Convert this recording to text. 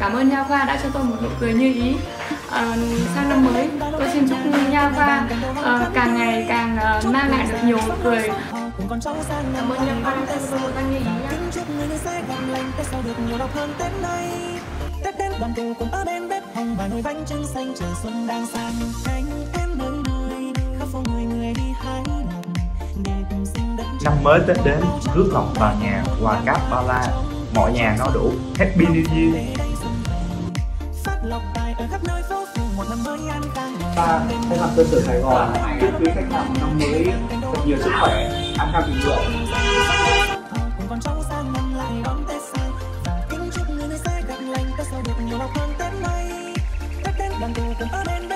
cảm ơn Nha Khoa đã cho tôi một nụ cười như ý. Sang năm mới, tôi xin chúc Nha Khoa càng ngày càng mang lại được nhiều nụ cười. Cảm ơn Nha Khoa đã cho tôi một văn như ý nhé. Tết đến đoàn tụ cùng ở bên bếp hồng và nồi bánh trưng xanh chờ xuân đang sang cánh em nơi nơi khắp phố người người đi hái lộc để cùng sinh đất. Năm mới Tết đến, rước lộc vào nhà, quà cáp bao la, mọi nhà no đủ. Happy New Year. Phát lộc tài ở khắp nơi phố phường một năm mới an khang. Thay mặt cơ sở Sài Gòn chúc quý khách hàng năm mới thật nhiều sức khỏe, an khang thịnh vượng. Cùng con cháu sang năm lại đón Tết sang và kính chúc người sẽ gặp lành Tết sau được nhiều lộc hơn Tết nay. Tết đến đoàn tụ cùng ở bên